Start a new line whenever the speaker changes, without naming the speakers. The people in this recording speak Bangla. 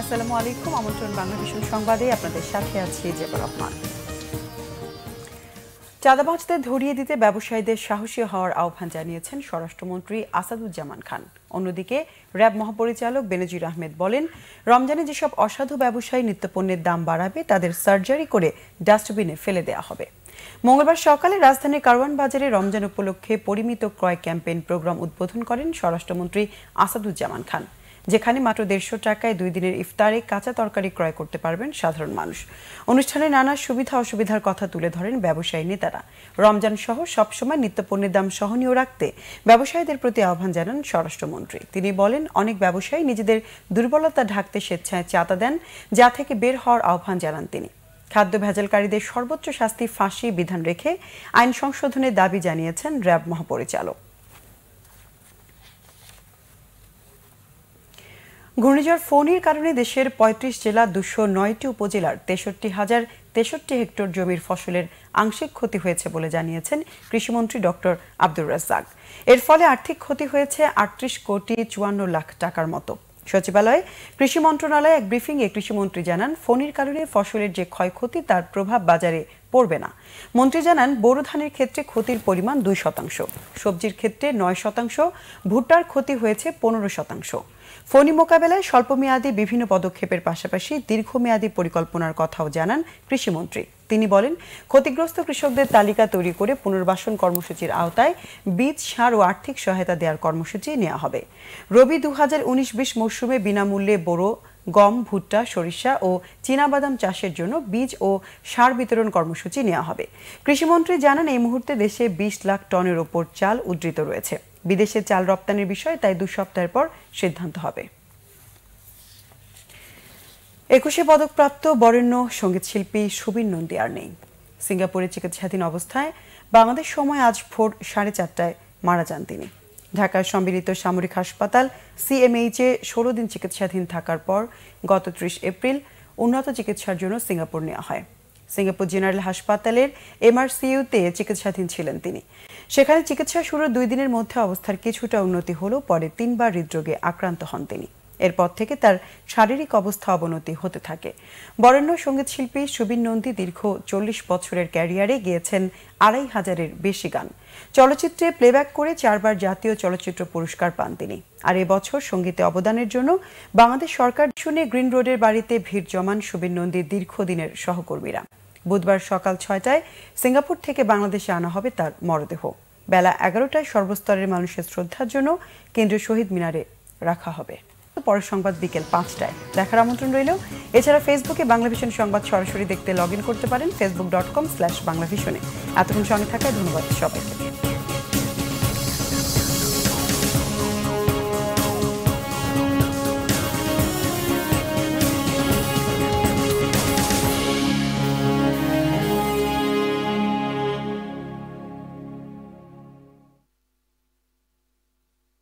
আসসালামু আলাইকুম। আমন্ত্রণ বাংলাভিশন সংবাদে আপনাদের সাথে আছি জেবা রহমান। চাঁদাবাজদের ধরিয়ে দিতে ব্যবসায়ীদের সাহসী হওয়ার আহ্বান জানিয়েছেন স্বরাষ্ট্রমন্ত্রী আসাদুজ্জামান খান। অন্যদিকে র্যাব মহাপরিচালক বেনজির আহমেদ বলেন, রমজানে যেসব অসাধু ব্যবসায়ী নিত্যপণ্যের দাম বাড়াবে তাদের সার্জারি করে ডাস্টবিনে ফেলে দেওয়া হবে। মঙ্গলবার সকালে রাজধানীর কারওয়ান বাজারে রমজান উপলক্ষে পরিমিত ক্রয় ক্যাম্পেইন প্রোগ্রাম উদ্বোধন করেন স্বরাষ্ট্রমন্ত্রী আসাদুজ্জামান খান, যেখানে মাত্র 150 টাকায় 2 দিনের ইফতারে কাঁচা তরকারি ক্রয় করতে পারবেন সাধারণ মানুষ। অনুষ্ঠানে নানা সুবিধা অসুবিধার কথা তুলে ধরেন ব্যবসায়ী নেতারা। রমজান সহ সবসময় নিত্যপণ্যের দাম সহনীয় রাখতে ব্যবসায়ীদের প্রতি আহ্বান জানান স্বরাষ্ট্রমন্ত্রী। তিনি বলেন, অনেক ব্যবসায়ী নিজেদের দুর্বলতা ঢাকতে স্বেচ্ছায় চাঁদা দেন, যা থেকে বের হওয়ার আহ্বান জানান তিনি। খাদ্য ভেজালকারীদের সর্বোচ্চ শাস্তি ফাঁসি বিধান রেখে আইন সংশোধনের দাবি জানিয়েছেন র্যাব মহাপরিচালক। ঘূর্ণিঝড় ফোনির কারণে দেশের 35 জেলা 209টি উপজেলার 63,063 হেক্টর জমির ফসলের আংশিক ক্ষতি হয়েছে বলে জানিয়েছেন কৃষিমন্ত্রী ডক্টর আব্দুর রাজ্জাক। এর ফলে আর্থিক ক্ষতি হয়েছে 38 কোটি 54 লাখ টাকার মতো। সচিবালয়ে কৃষি মন্ত্রণালয়ে এক ব্রিফিংয়ে কৃষিমন্ত্রী জানান, ফোনির কারণে ফসলের যে ক্ষয়ক্ষতি তার প্রভাব বাজারে পড়বে না। মন্ত্রী জানান, বোরো ধানের ক্ষেত্রে ক্ষতির পরিমাণ 2%, সবজির ক্ষেত্রে 9%, ভুট্টার ক্ষতি হয়েছে 15%। ফোনি মোকাবেলায় স্বল্পমেয়াদী বিভিন্ন পদক্ষেপের পাশাপাশি দীর্ঘমেয়াদী পরিকল্পনার কথাও জানান কৃষিমন্ত্রী। তিনি বলেন, ক্ষতিগ্রস্ত কৃষকদের তালিকা তৈরি করে পুনর্বাসন কর্মসূচির আওতায় বীজ, সার ও আর্থিক সহায়তা দেওয়ার কর্মসূচি নেওয়া হবে। রবি 2019-20 মৌসুমে বিনামূল্যে বোরো, গম, ভুট্টা, সরিষা ও চীনাবাদাম চাষের জন্য বীজ ও সার বিতরণ কর্মসূচি নেওয়া হবে। কৃষিমন্ত্রী জানান, এই মুহূর্তে দেশে 20 লাখ টনের ওপর চাল উদ্ধৃত রয়েছে। বিদেশে চাল রপ্তানির বিষয়ে তাই 2 সপ্তাহের পর সিদ্ধান্ত হবে। 21 পদকপ্রাপ্ত বরেণ্য সঙ্গীত শিল্পী সুবীর নন্দী আর নেই। সিঙ্গাপুরে চিকিৎসাধীন অবস্থায় বাংলাদেশ সময় আজ ভোর 4:30টায় মারা যান তিনি। ঢাকার সম্মিলিত সামরিক হাসপাতাল CMH-এ 16 দিন চিকিৎসাধীন থাকার পর গত 30 এপ্রিল উন্নত চিকিৎসার জন্য সিঙ্গাপুর নেওয়া হয়। সিঙ্গাপুর জেনারেল হাসপাতালের MRCU-তে চিকিৎসাধীন ছিলেন তিনি। সেখানে চিকিৎসা শুরুর 2 দিনের মধ্যে অবস্থার কিছুটা উন্নতি হলেও পরে 3বার হৃদরোগে আক্রান্ত হন তিনি। এরপর থেকে তার শারীরিক অবস্থা অবনতি হতে থাকে। বরেণ্য সঙ্গীত শিল্পী সুবীর নন্দী দীর্ঘ 40 বছরের ক্যারিয়ারে গেয়েছেন 2,500-এর বেশি গান। চলচ্চিত্রে প্লেব্যাক করে 4বার জাতীয় চলচ্চিত্র পুরস্কার পান তিনি। আর এবছর সঙ্গীতে অবদানের জন্য বাংলাদেশ সরকার শুনে গ্রিন রোডের বাড়িতে ভিড় জমান সুবীর নন্দীর দীর্ঘদিনের সহকর্মীরা। বুধবার সকাল 6টায় সিঙ্গাপুর থেকে বাংলাদেশে আনা হবে তার মরদেহ। বেলা 11টায় সর্বস্তরের মানুষের শ্রদ্ধার জন্য কেন্দ্রীয় শহীদ মিনারে রাখা হবে। পরের সংবাদ বিকেল 5টায় দেখার আমন্ত্রণ রইল। এছাড়া ফেসবুকে বাংলাভিশন সংবাদ সরাসরি দেখতে লগ ইন করতে পারেন facebook.com/বাংলাভিশনে। এতক্ষণ সঙ্গে থাকায় ধন্যবাদ সবাইকে।